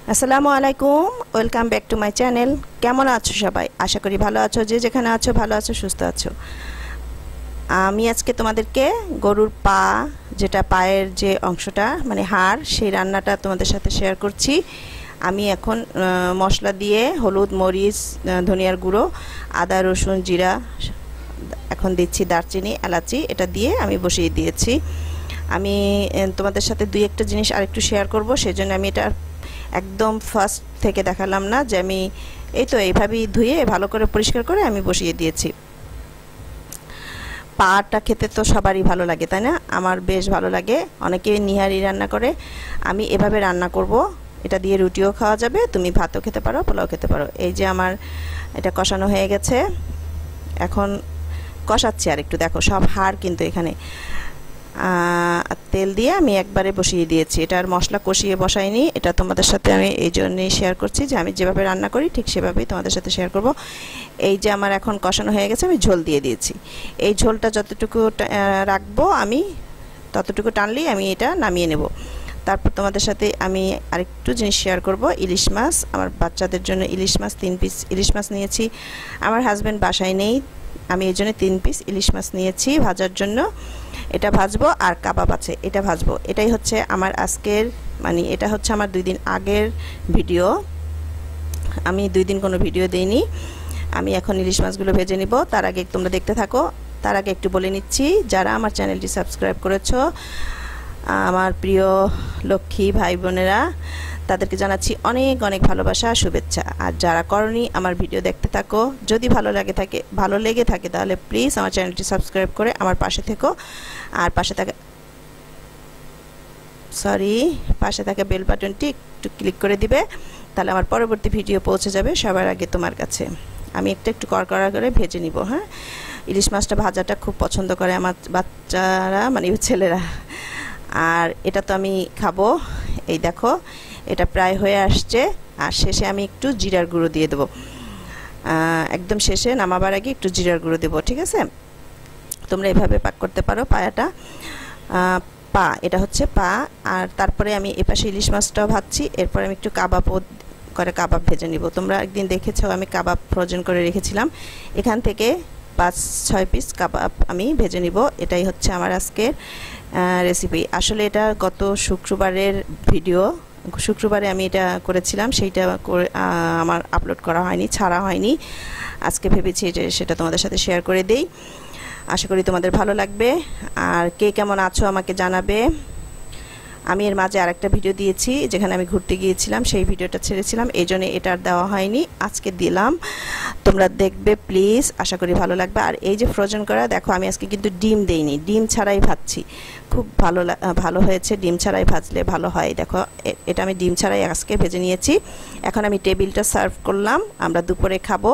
আসসালামু আলাইকুম, welcome back to my channel. কেমন আছো সবাই? আশা করি ভালো আছো, যে যেখানে আছো ভালো আছো, সুস্থ আছো। আমি আজকে তোমাদেরকে গরুর পা, যেটা পায়ের যে অংশটা মানে হাড়, সেই রান্নাটা তোমাদের সাথে শেয়ার করছি। আমি এখন মশলা দিয়ে হলুদ, মরিচ, ধনিয়ার গুঁড়ো, আদা, রসুন, জিরা, এখন দিচ্ছি দারচিনি, এলাচি, এটা দিয়ে আমি বসিয়ে দিয়েছি। আমি তোমাদের সাথে দুই একটা জিনিস আরেকটু শেয়ার করব, সেজন্য আমি এটা একদম ফার্স্ট থেকে দেখালাম না, যে আমি এই তো এইভাবেই ধুয়ে ভালো করে পরিষ্কার করে আমি বসিয়ে দিয়েছি। পাটা খেতে তো সবারই ভালো লাগে, তাই না? আমার বেশ ভালো লাগে। অনেকে নিহারি রান্না করে, আমি এভাবে রান্না করব। এটা দিয়ে রুটিও খাওয়া যাবে, তুমি ভাতও খেতে পারো, পোলাও খেতে পারো। এই যে আমার এটা কষানো হয়ে গেছে, এখন কষাচ্ছি আর একটু। দেখো সব হাড় কিন্তু এখানে তেল দিয়ে আমি একবারে বসিয়ে দিয়েছি। এটার মশলা কষিয়ে বসাইনি, এটা তোমাদের সাথে আমি এই জন্যই শেয়ার করছি যে আমি যেভাবে রান্না করি ঠিক সেভাবেই তোমাদের সাথে শেয়ার করব। এই যে আমার এখন কষানো হয়ে গেছে, আমি ঝোল দিয়ে দিয়েছি। এই ঝোলটা যতটুকু রাখবো আমি, ততটুকু টানলেই আমি এটা নামিয়ে নেব। তারপর তোমাদের সাথে আমি আরেকটু জিনিস শেয়ার করব। ইলিশ মাছ, আমার বাচ্চাদের জন্য ইলিশ মাছ 3 পিস ইলিশ মাছ নিয়েছি। আমার হাজব্যান্ড বাসায় নেই, আমি এই জন্য 3 পিস ইলিশ মাছ নিয়েছি ভাজার জন্য। এটা ভাজবো, আর কাবাব আছে, এটা ভাজবো। এটাই হচ্ছে আমার আজকের, মানে এটা হচ্ছে আমার 2 দিন আগের ভিডিও। আমি 2 দিন কোনো ভিডিও দেইনি। আমি এখন ইলিশ মাছগুলো ভেজে নিব। তার আগে তোমরা দেখতে থাকো। তার আগে একটু বলে নিচ্ছি, যারা আমার চ্যানেলটি সাবস্ক্রাইব করেছো, আমার প্রিয় লক্ষ্মী ভাই বোনেরা, তাদেরকে জানাচ্ছি অনেক অনেক ভালোবাসা, শুভেচ্ছা। আর যারা করনি, আমার ভিডিও দেখতে থাকো। যদি ভালো লেগে থাকে তাহলে প্লিজ আমার চ্যানেলটি সাবস্ক্রাইব করে আমার পাশে থেকো। আর পাশে থাকা বেল বাটনটি একটু ক্লিক করে দিবে, তাহলে আমার পরবর্তী ভিডিও পৌঁছে যাবে সবার আগে তোমার কাছে। আমি একটু কড়কড়া করে ভেজে নিব। হ্যাঁ, ইলিশ মাছটা ভাজাটা খুব পছন্দ করে আমার বাচ্চারা, মানে ছেলেরা। আর এটা তো আমি খাবো। এই দেখো, এটা প্রায় হয়ে আসছে। আর শেষে আমি একটু জিরার গুঁড়ো দিয়ে দেবো, একদম শেষে নামাবার আগে একটু জিরার গুঁড়ো দেবো। ঠিক আছে, তোমরা এভাবে পাক করতে পারো। পা, এটা হচ্ছে পা। আর তারপরে আমি এপাশে ইলিশ মাছটাও ভাজছি। এরপর আমি একটু কাবাব ভেজে নিব। তোমরা একদিন দেখেছো আমি কাবাব ফ্রোজেন করে রেখেছিলাম, এখান থেকে 5-6 পিস কাবাব আমি ভেজে নিব। এটাই হচ্ছে আমার আজকের রেসিপি। আসলে এটা গত শুক্রবারের ভিডিও, শুক্রবারে আমি এটা করেছিলাম, সেইটা আমার আপলোড করা হয়নি, ছাড়া হয়নি। আজকে ভেবেছি সেটা তোমাদের সাথে শেয়ার করে দেই। আশা করি তোমাদের ভালো লাগবে। আর কে কেমন আছো আমাকে জানাবে। আমি এর মাঝে আরেকটা ভিডিও দিয়েছি, যেখানে আমি ঘুরতে গিয়েছিলাম, সেই ভিডিওটা ছেড়েছিলাম, এই জন্য এটা আর দেওয়া হয়নি, আজকে দিলাম। তোমরা দেখবে প্লিজ, আশা করি ভালো লাগবে। আর এই যে ফ্রোজেন করা, দেখো আমি আজকে কিন্তু ডিম দেইনি, ডিম ছাড়াই ভাজছি। খুব ভালো হয়েছে, ডিম ছাড়াই ভাজলে ভালো হয়। দেখো এটা আমি ডিম ছাড়াই আজকে ভেজে নিয়েছি। এখন আমি টেবিলটা সার্ভ করলাম। আমরা দুপুরে খাবো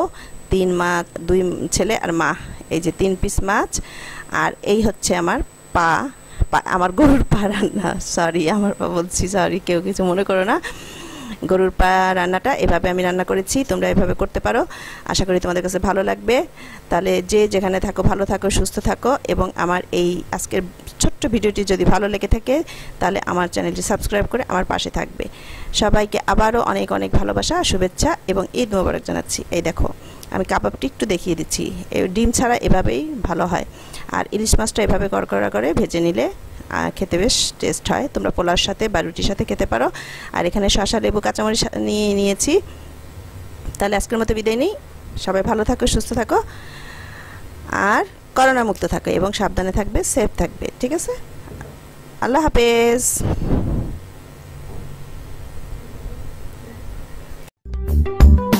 2 ছেলে আর মা। এই যে 3 পিস মাছ, আর এই হচ্ছে আমার আমার গরুর পা রান্না। সরি, আমার পা বলছি, সরি, কেউ কিছু মনে করো না। গরুর পা রান্নাটা এভাবে আমি রান্না করেছি, তোমরা এভাবে করতে পারো। আশা করি তোমাদের কাছে ভালো লাগবে। তাহলে যে যেখানে থাকো ভালো থাকো, সুস্থ থাকো, এবং আমার এই আজকের ছোট্ট ভিডিওটি যদি ভালো লেগে থাকে তাহলে আমার চ্যানেলটি সাবস্ক্রাইব করে আমার পাশে থাকবে। সবাইকে আবারও অনেক অনেক ভালোবাসা, শুভেচ্ছা এবং ঈদ মোবারক জানাচ্ছি। এই দেখো আমি কাবাবটি একটু দেখিয়ে দিচ্ছি, ডিম ছাড়া এভাবেই ভালো হয়। আর ইলিশ মাছটা এভাবে কড়কড়া করে ভেজে নিলে খেতে বেশ টেস্ট হয়। তোমরা পোলাওর সাথে বা রুটির সাথে খেতে পারো। আর এখানে শসা, লেবু, কাঁচামরিচ নিয়েছি। তাহলে আজকের মতো বিদায় নিই। সবাই ভালো থাকো, সুস্থ থাকো, আর করোনা মুক্ত থাকো, এবং সাবধানে থাকবে, সেফ থাকবে। ঠিক আছে, আল্লাহ হাফেজ।